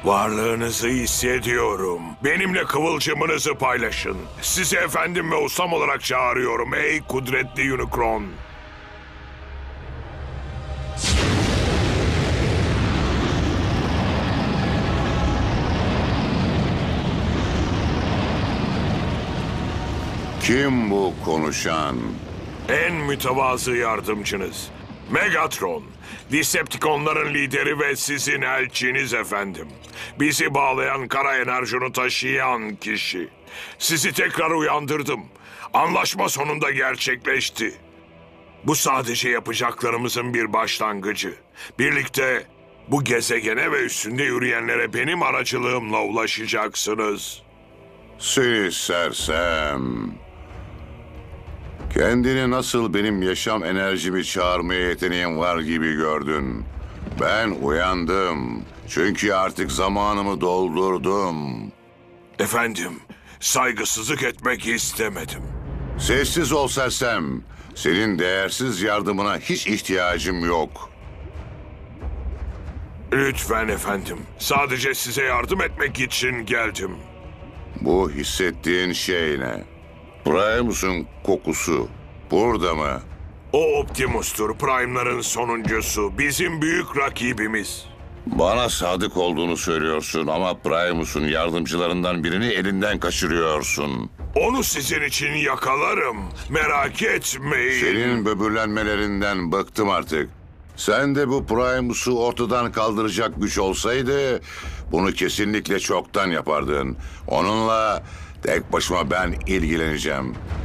Varlığınızı hissediyorum. Benimle kıvılcımınızı paylaşın. Sizi efendim ve ustam olarak çağırıyorum ey kudretli Unicron. Kim bu konuşan? En mütevazı yardımcınız. Megatron, Decepticonların lideri ve sizin elçiniz efendim. Bizi bağlayan kara enerjini taşıyan kişi. Sizi tekrar uyandırdım. Anlaşma sonunda gerçekleşti. Bu sadece yapacaklarımızın bir başlangıcı. Birlikte bu gezegene ve üstünde yürüyenlere benim aracılığımla ulaşacaksınız. Seni sersem. Kendini nasıl benim yaşam enerjimi çağırmaya yeteneğin var gibi gördün. Ben uyandım. Çünkü artık zamanımı doldurdum. Efendim, saygısızlık etmek istemedim. Sessiz ol sersem. Senin değersiz yardımına hiç ihtiyacım yok. Lütfen efendim, sadece size yardım etmek için geldim. Bu hissettiğin şey ne? Primus'un kokusu burada mı? O Optimus'tur, Prime'ların sonuncusu, bizim büyük rakibimiz. Bana sadık olduğunu söylüyorsun ama Primus'un yardımcılarından birini elinden kaçırıyorsun. Onu sizin için yakalarım, merak etmeyin. Senin böbürlenmelerinden bıktım artık. Sen de bu Primus'u ortadan kaldıracak güç olsaydı bunu kesinlikle çoktan yapardın. Onunla tek başıma ben ilgileneceğim.